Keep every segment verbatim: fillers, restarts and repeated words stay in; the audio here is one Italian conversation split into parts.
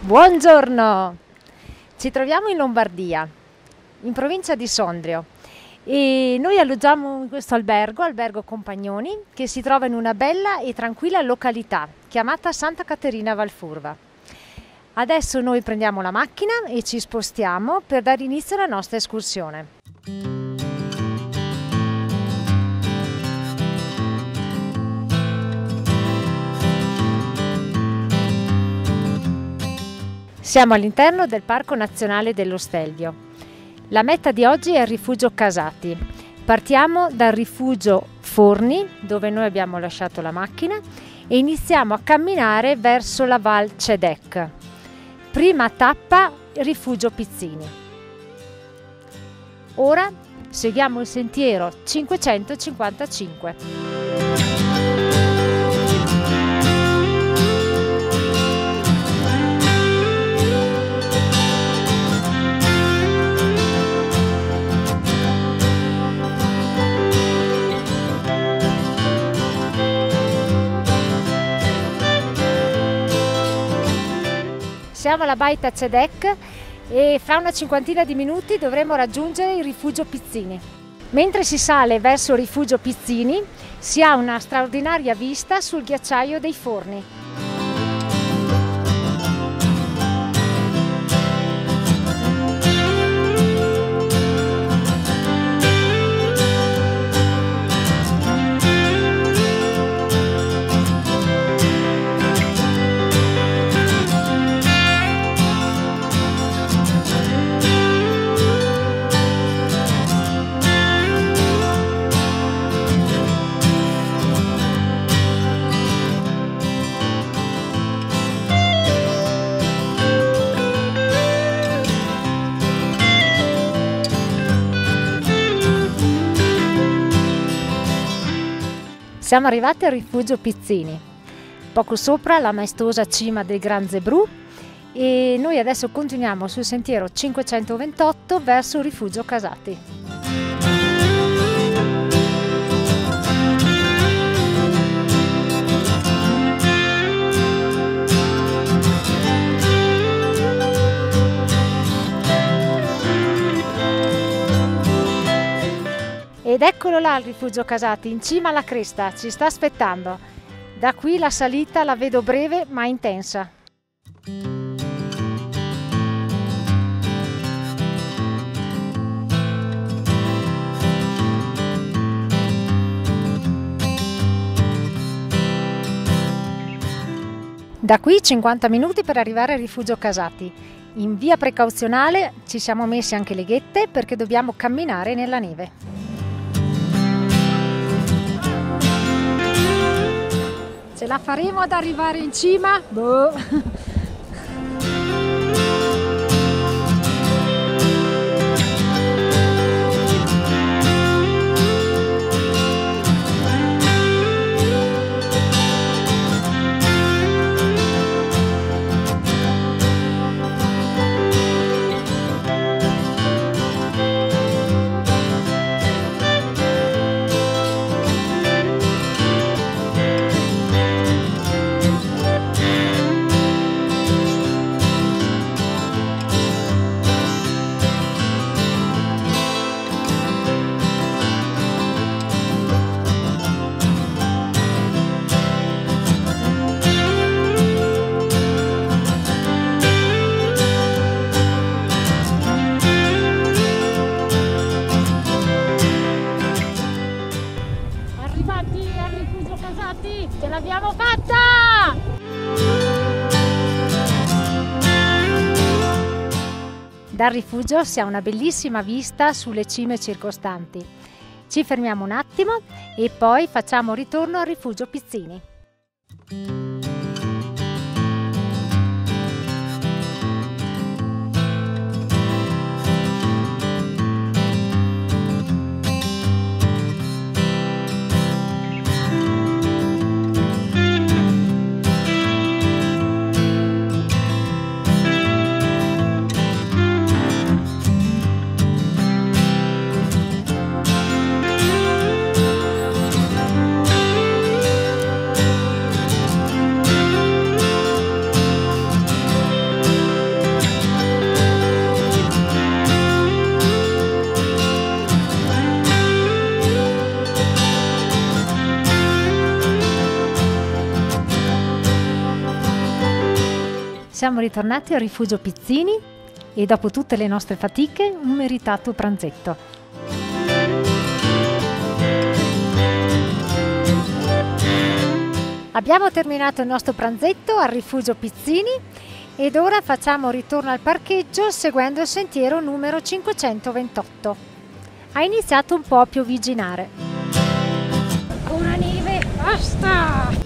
Buongiorno! Ci troviamo in Lombardia, in provincia di Sondrio, e noi alloggiamo in questo albergo, Albergo Compagnoni, che si trova in una bella e tranquilla località chiamata Santa Caterina Valfurva. Adesso noi prendiamo la macchina e ci spostiamo per dare inizio alla nostra escursione. Siamo all'interno del Parco Nazionale dello Stelvio. La meta di oggi è il rifugio Casati. Partiamo dal rifugio Forni, dove noi abbiamo lasciato la macchina, e iniziamo a camminare verso la Val Cedec. Prima tappa, rifugio Pizzini. Ora seguiamo il sentiero cinquecentocinquantacinque. Siamo alla Baita Cedec e fra una cinquantina di minuti dovremo raggiungere il rifugio Pizzini. Mentre si sale verso il rifugio Pizzini si ha una straordinaria vista sul ghiacciaio dei Forni. Siamo arrivati al rifugio Pizzini, poco sopra la maestosa cima del Gran Zebrù, e noi adesso continuiamo sul sentiero cinquecentoventotto verso il rifugio Casati. Ed eccolo là il rifugio Casati, in cima alla cresta, ci sta aspettando. Da qui la salita la vedo breve ma intensa. Da qui cinquanta minuti per arrivare al rifugio Casati. In via precauzionale ci siamo messi anche le ghette perché dobbiamo camminare nella neve. Ce la faremo ad arrivare in cima? Boh. Ce l'abbiamo fatta! Dal rifugio si ha una bellissima vista sulle cime circostanti. Ci fermiamo un attimo e poi facciamo ritorno al rifugio Pizzini. Siamo ritornati al Rifugio Pizzini e dopo tutte le nostre fatiche un meritato pranzetto. Abbiamo terminato il nostro pranzetto al Rifugio Pizzini ed ora facciamo ritorno al parcheggio seguendo il sentiero numero cinquecentoventotto. Ha iniziato un po' a piovigginare. Ancora neve, basta!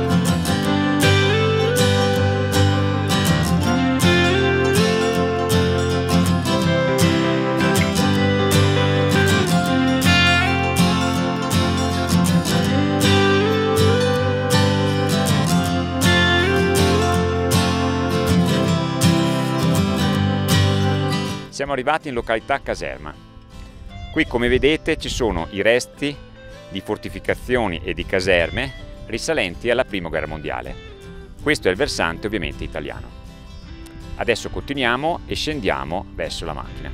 Siamo arrivati in località Caserma. Qui, come vedete, ci sono i resti di fortificazioni e di caserme risalenti alla Prima Guerra Mondiale. Questo è il versante ovviamente italiano. Adesso continuiamo e scendiamo verso la macchina.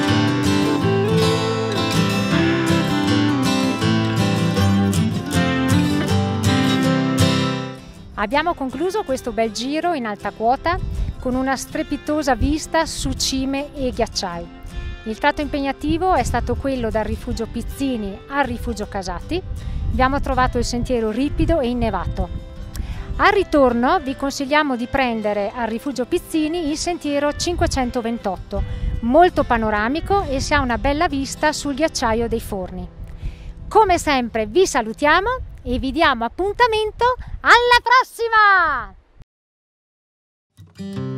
Abbiamo concluso questo bel giro in alta quota con una strepitosa vista su cime e ghiacciai. Il tratto impegnativo è stato quello dal Rifugio Pizzini al Rifugio Casati. Abbiamo trovato il sentiero ripido e innevato. Al ritorno vi consigliamo di prendere al Rifugio Pizzini il sentiero cinquecentoventotto, molto panoramico e si ha una bella vista sul ghiacciaio dei Forni. Come sempre vi salutiamo e vi diamo appuntamento alla prossima!